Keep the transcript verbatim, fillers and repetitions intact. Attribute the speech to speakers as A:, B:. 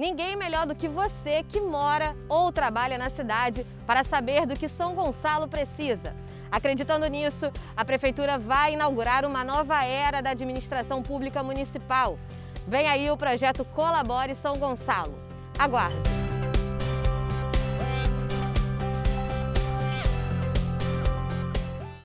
A: Ninguém melhor do que você que mora ou trabalha na cidade para saber do que São Gonçalo precisa. Acreditando nisso, a Prefeitura vai inaugurar uma nova era da administração pública municipal. Vem aí o projeto Colabore São Gonçalo. Aguarde!